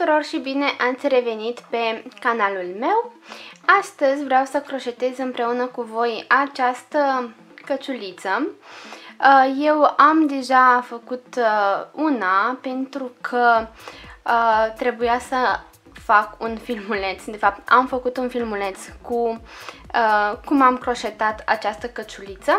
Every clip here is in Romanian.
tuturor și bine ați revenit pe canalul meu. Astăzi vreau să croșetez împreună cu voi această căciuliță. Eu am deja făcut una pentru că trebuia să fac un filmuleț. De fapt, am făcut un filmuleț cu cum am croșetat această căciuliță.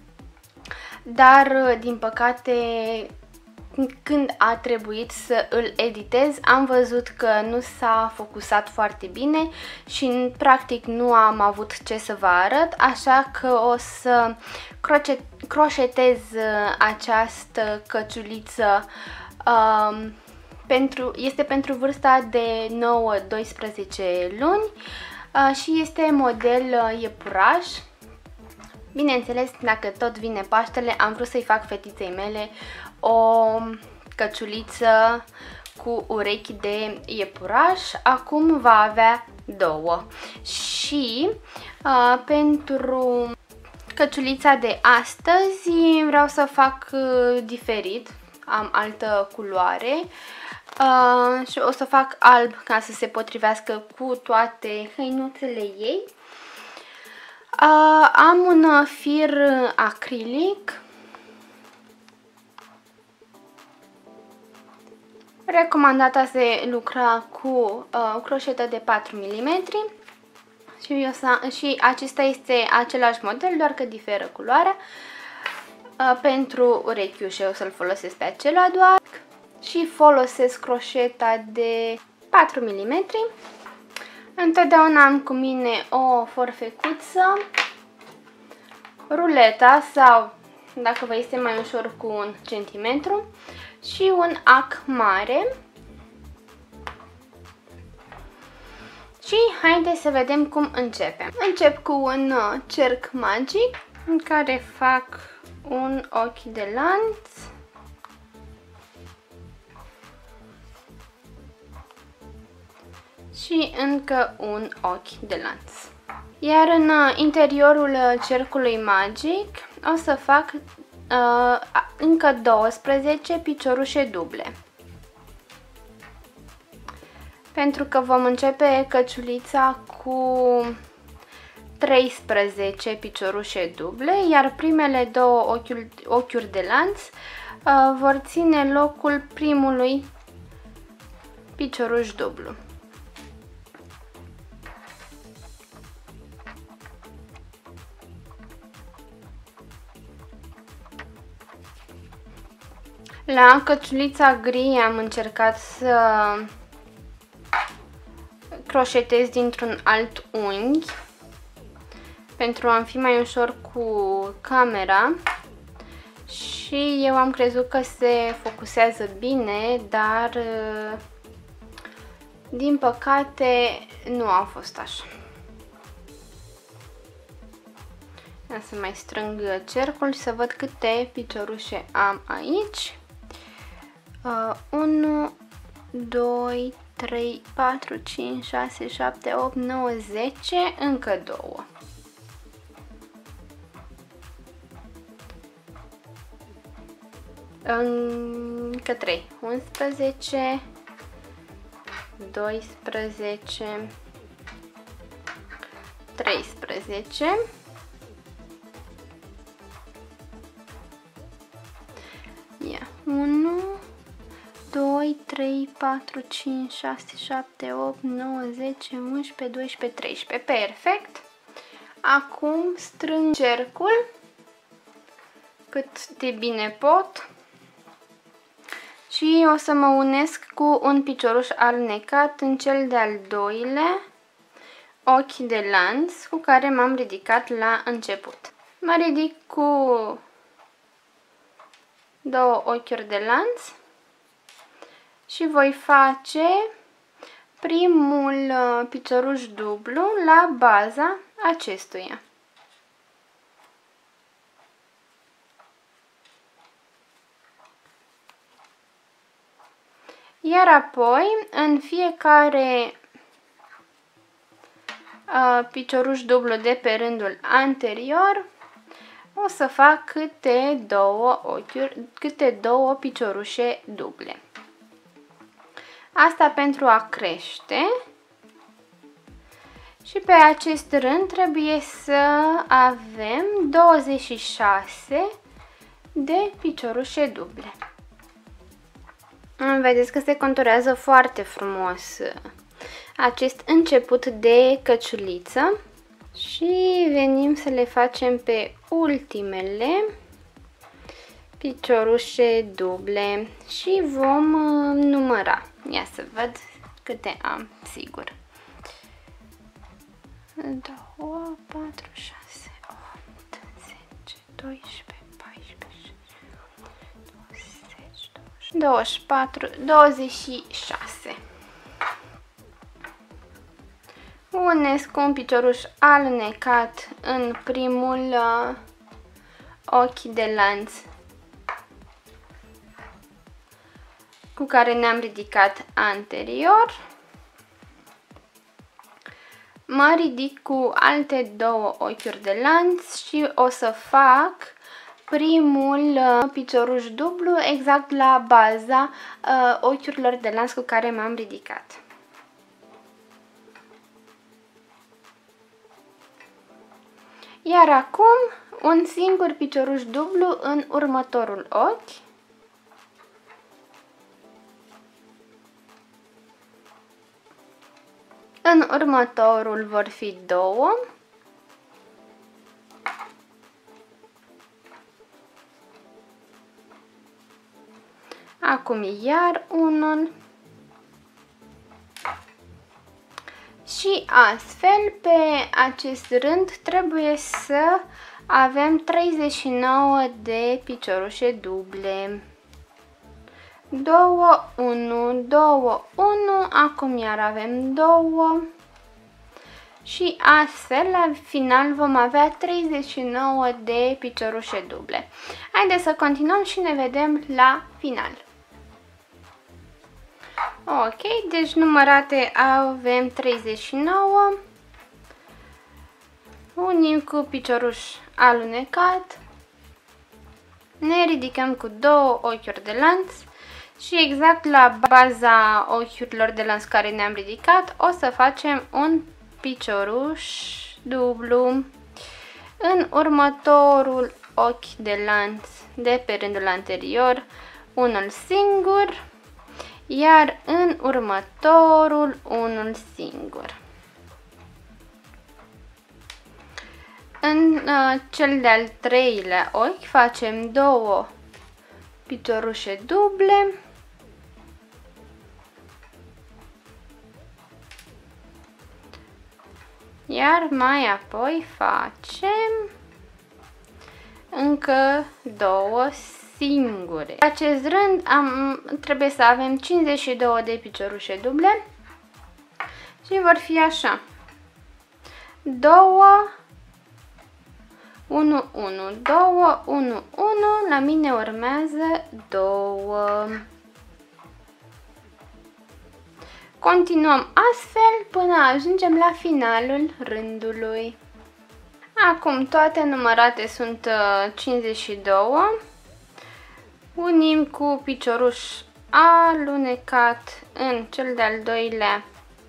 Dar, din păcate, când a trebuit să îl editez, am văzut că nu s-a focusat foarte bine și practic nu am avut ce să vă arăt, așa că o să croșetez această căciuliță. Este pentru vârsta de 9-12 luni și este model iepuraș. Bineînțeles, dacă tot vine Paștele, am vrut să-i fac fetiței mele o căciuliță cu urechi de iepuraș. Acum va avea două. Și pentru căciulița de astăzi vreau să fac diferit. Am altă culoare și o să fac alb ca să se potrivească cu toate hăinuțele ei. Am un fir acrilic. Recomandat a se lucra cu croșetă de 4 mm și acesta este același model, doar că diferă culoarea. Pentru urechiușe o să-l folosesc pe acela doar și folosesc croșeta de 4 mm. Întotdeauna am cu mine o forfecuță, ruleta sau, dacă vă este mai ușor, cu 1 cm și un ac mare. Și haideți să vedem cum începem. Încep cu un cerc magic în care fac un ochi de lanț. Și încă un ochi de lanț. Iar în interiorul cercului magic o să fac încă 12 piciorușe duble. Pentru că vom începe căciulița cu 13 piciorușe duble, iar primele două ochiuri de lanț vor ține locul primului picioruș dublu. La căciulița gri am încercat să croșetez dintr-un alt unghi pentru a-mi fi mai ușor cu camera și eu am crezut că se focusează bine, dar din păcate nu a fost așa. Ia să mai strâng cercul și să văd câte piciorușe am aici. 1, 2, 3, 4, 5, 6, 7, 8, 9, 10, încă 2. Încă 3, 11, 12, 13. Ia, 1, 2, 3, 4, 5, 6, 7, 8, 9, 10, 11, 12, 13. Perfect! Acum strâng cercul cât de bine pot și o să mă unesc cu un picioruș alunecat în cel de-al doilea ochi de lanț cu care m-am ridicat la început. Mă ridic cu 2 ochiuri de lanț și voi face primul picioruș dublu la baza acestuia. Iar apoi, în fiecare picioruș dublu de pe rândul anterior, o să fac câte două piciorușe duble. Asta pentru a crește. Și pe acest rând trebuie să avem 26 de piciorușe duble. Vedeți că se conturează foarte frumos acest început de căciuliță. Și venim să le facem pe ultimele piciorușe duble și vom număra. Ia să văd câte am, sigur. 2, 4, 6, 8, 10, 12, 14, 20, 24, 26. Unesc un picioruș alunecat în primul ochi de lanț cu care ne-am ridicat anterior. Mă ridic cu alte două ochiuri de lanț și o să fac primul picioruș dublu exact la baza ochiurilor de lanț cu care m-am ridicat. Iar acum un singur picioruș dublu în următorul ochi. În următorul vor fi 2. Acum iar unul. Și astfel, pe acest rând, trebuie să avem 39 de piciorușe duble. 2, 1, 2, 1, acum iar avem 2 și astfel la final vom avea 39 de piciorușe duble. Haideți să continuăm și ne vedem la final. Ok, deci numărate avem 39. Unim cu picioruș alunecat. Ne ridicăm cu două ochiuri de lanț și exact la baza ochiurilor de lanț care ne-am ridicat o să facem un picioruș dublu. În următorul ochi de lanț de pe rândul anterior unul singur, iar în următorul unul singur. În cel de-al treilea ochi facem două piciorușe duble. Iar mai apoi facem încă două singure. În acest rând trebuie să avem 52 de piciorușe duble și vor fi așa: 2, 1, 1, 2, 1, 1, la mine urmează 2. Continuăm astfel până ajungem la finalul rândului. Acum toate numărate sunt 52. Unim cu picioruș alunecat în cel de-al doilea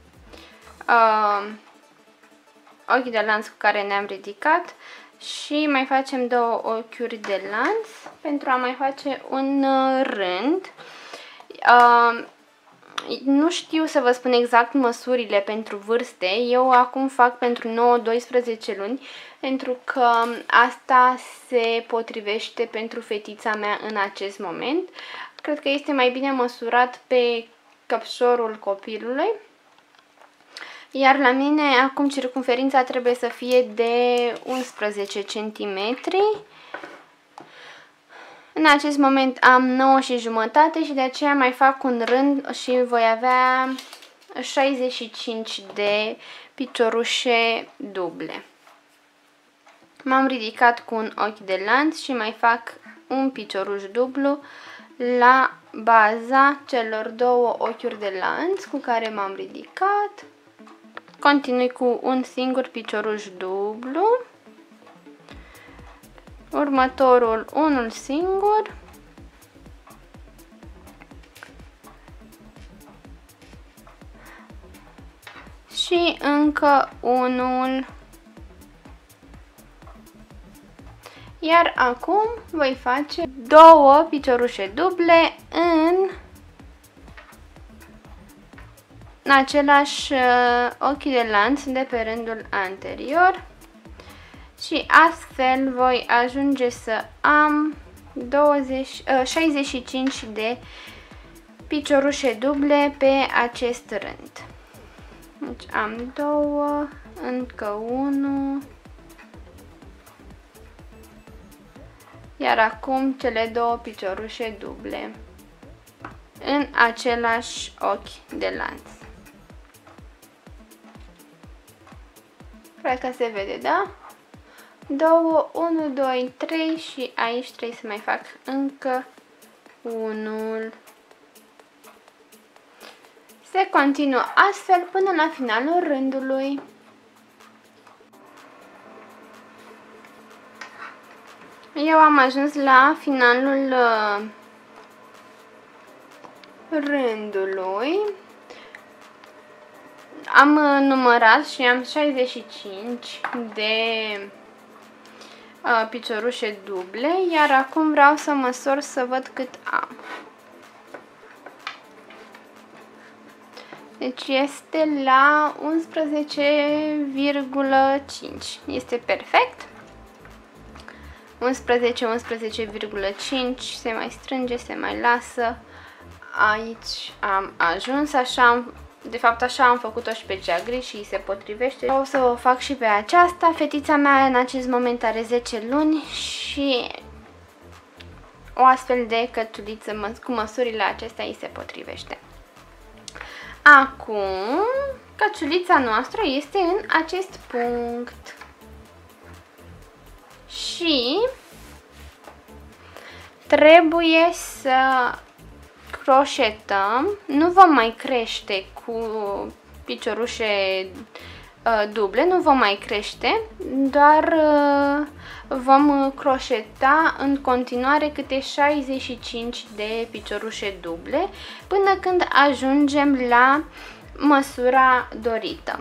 ochi de lanț cu care ne-am ridicat și mai facem două ochiuri de lanț pentru a mai face un rând. Nu știu să vă spun exact măsurile pentru vârste, eu acum fac pentru 9-12 luni, pentru că asta se potrivește pentru fetița mea în acest moment. Cred că este mai bine măsurat pe căpșorul copilului. Iar la mine acum circumferința trebuie să fie de 11 cm. În acest moment am 9 și jumătate și de aceea mai fac un rând și voi avea 65 de piciorușe duble. M-am ridicat cu un ochi de lanț și mai fac un picioruș dublu la baza celor două ochiuri de lanț cu care m-am ridicat. Continui cu un singur picioruș dublu. Următorul unul singur. și încă unul. Iar acum voi face 2 piciorușe duble în același ochi de lanț de pe rândul anterior și astfel voi ajunge să am 65 de piciorușe duble pe acest rând. Deci am 2, încă 1, iar acum cele 2 piciorușe duble în același ochi de lanț. Cred că se vede, da? 2, 1, 2, 3 și aici trebuie să mai fac încă unul. Se continuă astfel până la finalul rândului. Eu am ajuns la finalul rândului. Am numărat și am 65 de piciorușe duble, iar acum vreau să măsor să văd cât am. Deci este la 11,5. Este perfect. 11,5 se mai strânge, se mai lasă. Aici am ajuns, de fapt așa am făcut-o și pe cea gri și se potrivește. O să o fac și pe aceasta. Fetița mea în acest moment are 10 luni și o astfel de cățuliță cu măsurile acestea îi se potrivește. Acum, cățulița noastră este în acest punct. Și trebuie să croșetăm. Nu vom mai crește cu piciorușe duble, nu vom mai crește, doar vom croșeta în continuare câte 65 de piciorușe duble până când ajungem la măsura dorită.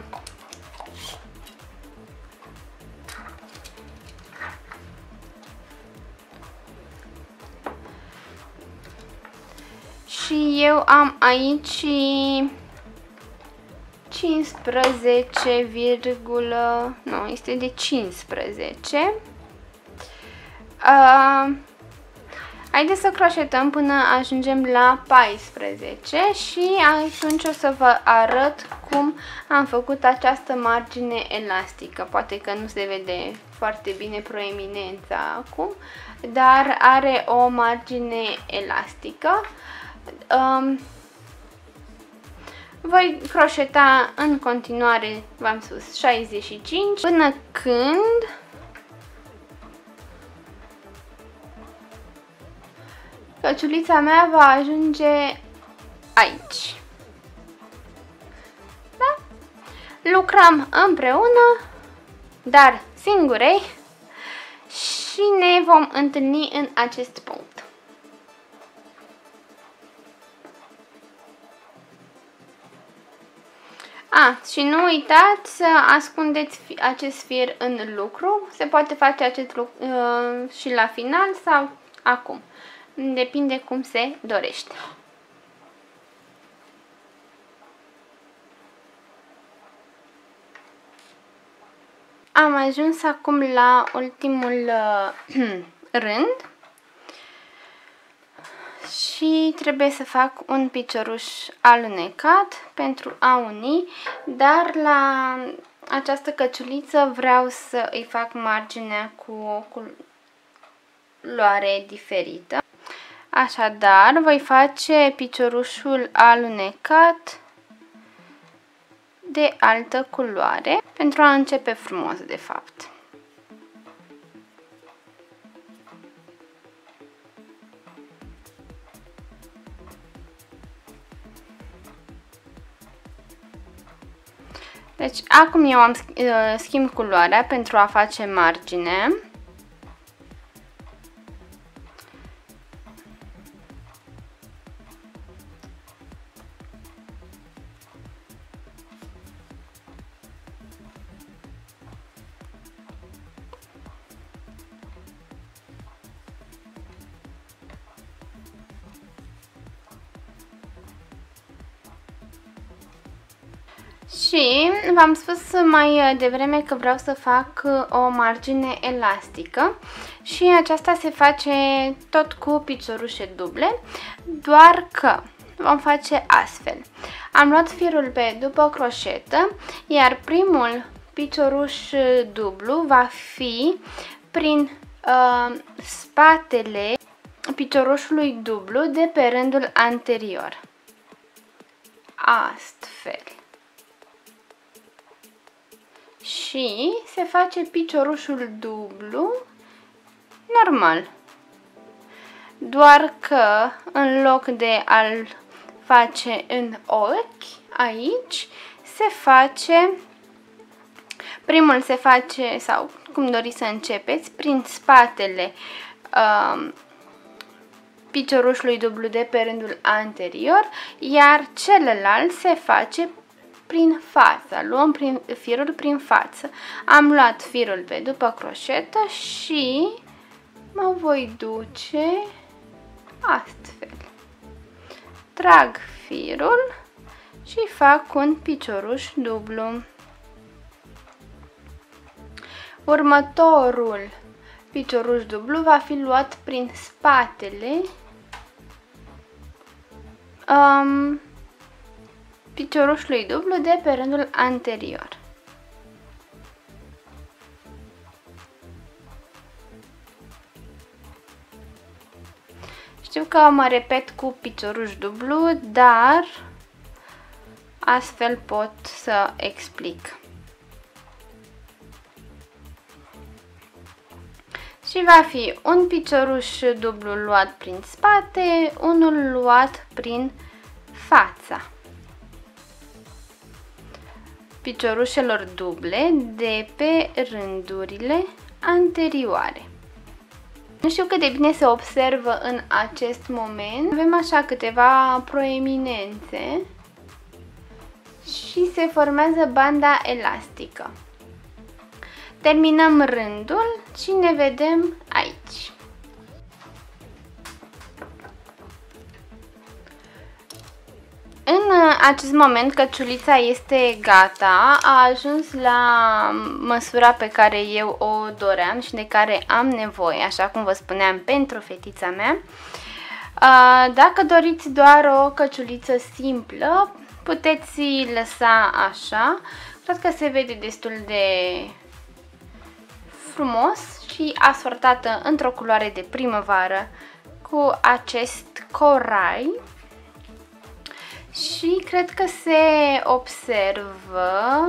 Și eu am aici 15, nu, este de 15. Haideți să croșetăm până ajungem la 14 și atunci o să vă arăt cum am făcut această margine elastică. Poate că nu se vede foarte bine proeminența acum, dar are o margine elastică. Voi croșeta în continuare, v-am spus, 65 până când căciulița mea va ajunge aici. Da? Lucrăm împreună, dar singurei, și ne vom întâlni în acest punct. Și nu uitați să ascundeți acest fir în lucru. Se poate face acest lucru și la final sau acum. Depinde cum se dorește. Am ajuns acum la ultimul rând. Și trebuie să fac un picioruș alunecat pentru a uni, dar la această căciuliță vreau să îi fac marginea cu o culoare diferită. Așadar, voi face piciorușul alunecat de altă culoare pentru a începe frumos, de fapt. Deci, acum eu am schimb culoarea pentru a face margine. Și v-am spus mai devreme că vreau să fac o margine elastică și aceasta se face tot cu piciorușe duble, doar că vom face astfel. Am luat firul pe după croșetă, iar primul picioruș dublu va fi prin spatele piciorușului dublu de pe rândul anterior. Astfel. Și se face piciorușul dublu normal. Doar că în loc de a-l face în ochi, aici se face, primul se face, sau cum doriți să începeți, prin spatele piciorușului dublu de pe rândul anterior, iar celălalt se face prin față. Luăm firul prin față. Am luat firul pe după croșetă și mă voi duce astfel. Trag firul și fac un picioruș dublu. Următorul picioruș dublu va fi luat prin spatele piciorușului dublu de pe rândul anterior. Știu că mă repet cu picioruș dublu, dar astfel pot să explic. Și va fi un picioruș dublu luat prin spate, unul luat prin fața piciorușelor duble de pe rândurile anterioare. Nu știu cât de bine se observă în acest moment. Avem așa câteva proeminențe și se formează banda elastică. Terminăm rândul și ne vedem aici. În acest moment căciulița este gata, a ajuns la măsura pe care eu o doream și de care am nevoie, așa cum vă spuneam, pentru fetița mea. Dacă doriți doar o căciuliță simplă, puteți lăsa așa. Cred că se vede destul de frumos și asortată într-o culoare de primăvară cu acest corai. Și cred că se observă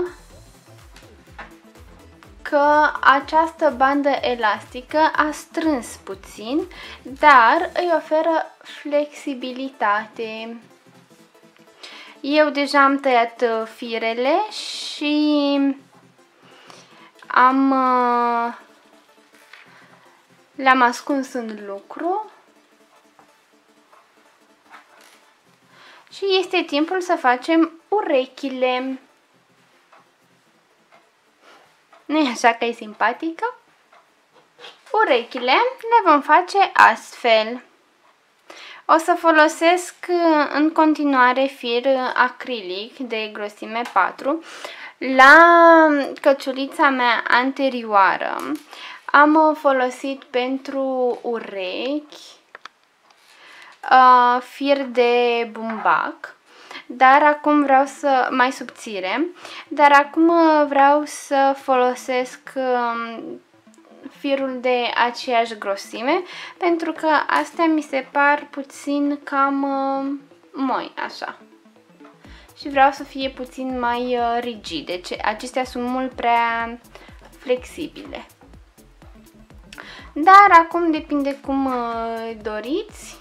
că această bandă elastică a strâns puțin, dar îi oferă flexibilitate. Eu deja am tăiat firele și le-am ascuns în lucru. Și este timpul să facem urechile. Nu-i așa că e simpatică? Urechile le vom face astfel. O să folosesc în continuare fir acrilic de grosime 4. La căciulița mea anterioară am folosit pentru urechi fir de bumbac, dar acum vreau să mai subțire, dar acum vreau să folosesc firul de aceeași grosime, pentru că astea mi se par puțin cam moi, așa. Și vreau să fie puțin mai rigide, acestea sunt mult prea flexibile. Dar acum depinde cum doriți.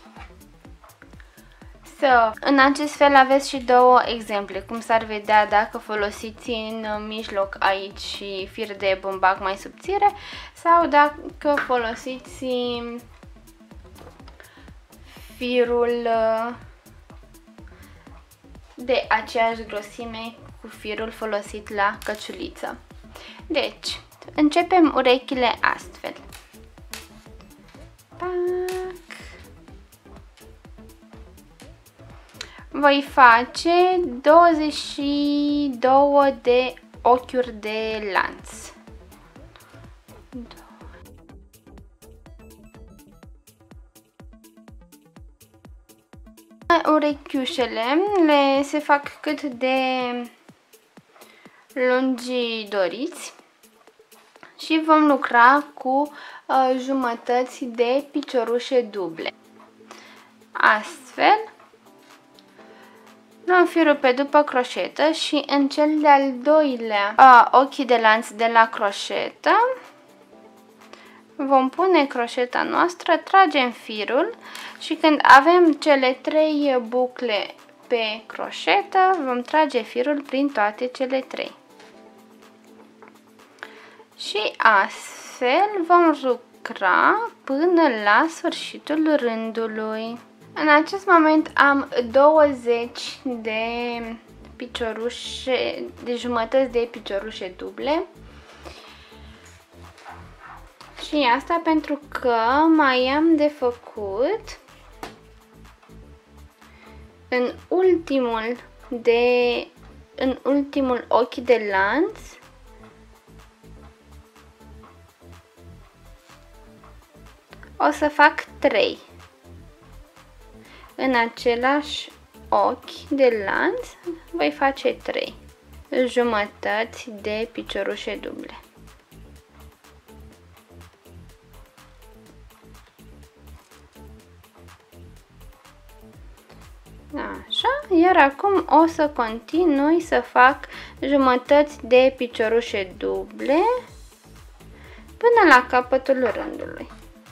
În acest fel aveți și două exemple, cum s-ar vedea dacă folosiți în mijloc aici și fir de bumbac mai subțire sau dacă folosiți firul de aceeași grosime cu firul folosit la căciuliță. Deci, începem urechile astfel. voi face 22 de ochiuri de lanț. Urechiușele le se fac cât de lungi doriți și vom lucra cu jumătăți de piciorușe duble. Astfel, luăm firul pe după croșetă și în cel de-al doilea ochi de lanț de la croșetă vom pune croșeta noastră, tragem firul și când avem cele 3 bucle pe croșetă, vom trage firul prin toate cele 3. Și astfel vom lucra până la sfârșitul rândului. În acest moment am 20 de piciorușe, de jumătăți de piciorușe duble. Și asta pentru că mai am de făcut în ultimul ochi de lanț o să fac 3 în același ochi de lanț, voi face 3 jumătăți de piciorușe duble. Așa, iar acum o să continui să fac jumătăți de piciorușe duble până la capătul rândului.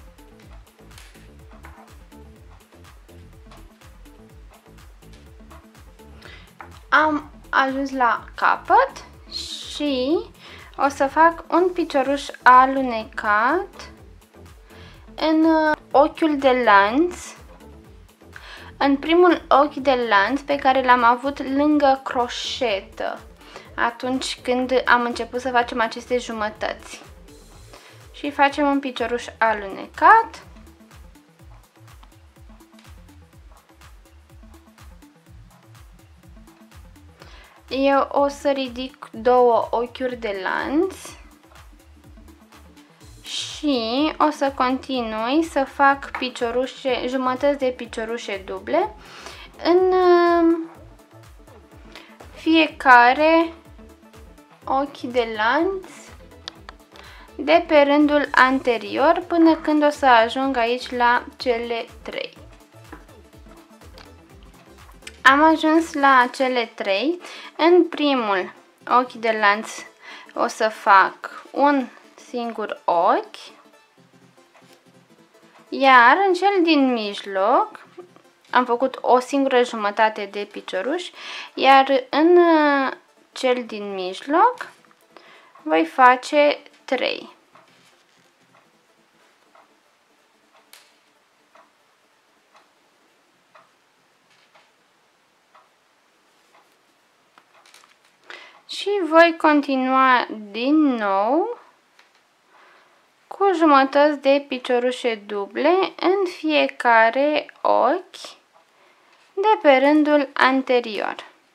Am ajuns la capăt și o să fac un picioruș alunecat în ochiul de lanț, în primul ochi de lanț pe care l-am avut lângă croșetă atunci când am început să facem aceste jumătăți. Și facem un picioruș alunecat. Eu o să ridic 2 ochiuri de lanț și o să continui să fac jumătăți de piciorușe duble în fiecare ochi de lanț de pe rândul anterior până când o să ajung aici la cele 3. Am ajuns la cele 3. În primul ochi de lanț o să fac un singur ochi, iar în cel din mijloc am făcut o singură jumătate de picioruș, iar în cel din mijloc voi face 3. Și voi continua din nou cu jumătăți de piciorușe duble în fiecare ochi de pe rândul anterior.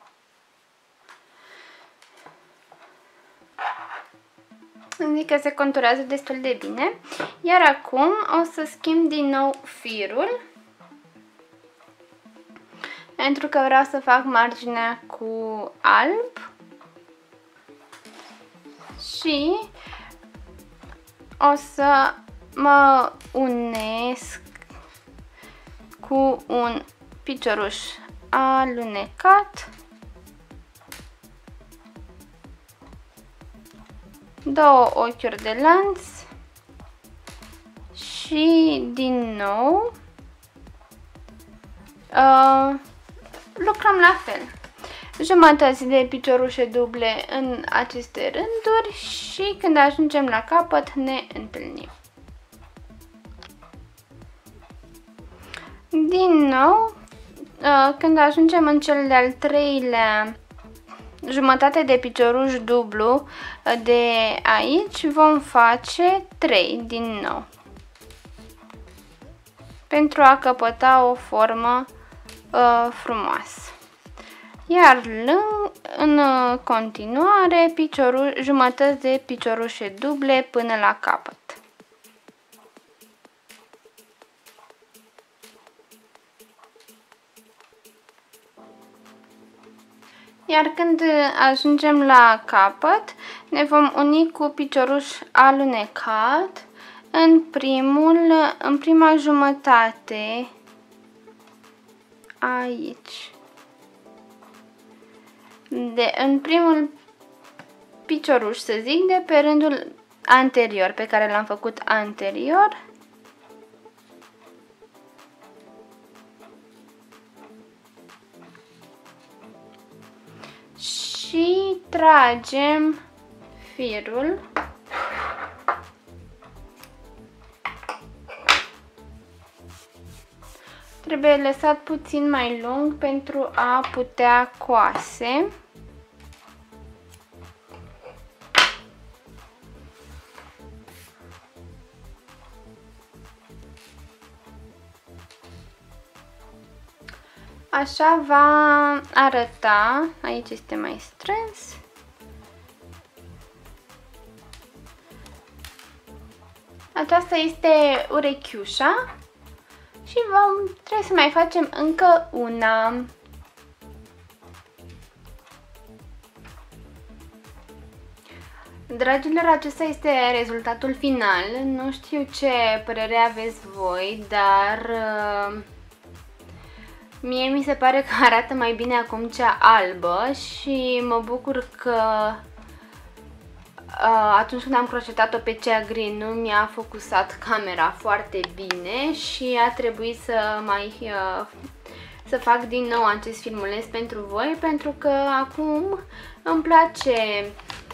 Adică se conturează destul de bine. Iar acum o să schimb din nou firul, pentru că vreau să fac marginea cu alb. Și o să mă unesc cu un picioruș alunecat, 2 ochiuri de lanț și din nou lucrăm la fel. Jumătăți de piciorușe duble în aceste rânduri și când ajungem la capăt ne întâlnim. Din nou, când ajungem în cel de-al 3-lea jumătate de picioruș dublu de aici, vom face 3 din nou pentru a căpăta o formă frumoasă. Iar în continuare jumătăți de piciorușe duble până la capăt. Iar când ajungem la capăt, ne vom uni cu picioruș alunecat în prima jumătate, aici. În primul picioruș, să zic, de pe rândul anterior, pe care l-am făcut anterior. Și tragem firul trebuie lăsat puțin mai lung pentru a putea coase. Așa va arăta, aici este mai strâns. Aceasta este urechiușa și trebuie să mai facem încă una. Dragilor, acesta este rezultatul final. Nu știu ce părere aveți voi, dar mie mi se pare că arată mai bine acum cea albă și mă bucur că atunci când am crochetat-o pe cea gri nu mi-a focusat camera foarte bine și a trebuit să fac din nou acest filmuleț pentru voi, pentru că acum îmi place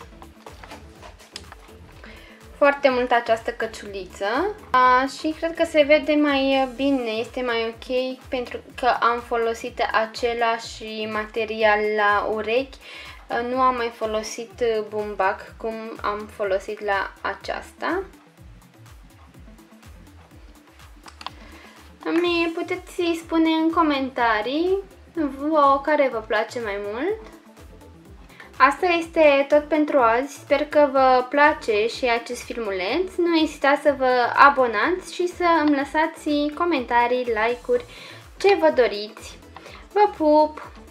foarte mult această căciuliță și cred că se vede mai bine, este mai ok pentru că am folosit același material la urechi. Nu am mai folosit bumbac cum am folosit la aceasta. Mi puteți spune în comentarii care vă place mai mult. Asta este tot pentru azi, sper că vă place și acest filmuleț. Nu ezitați să vă abonați și să îmi lăsați comentarii, like-uri, ce vă doriți. Vă pup!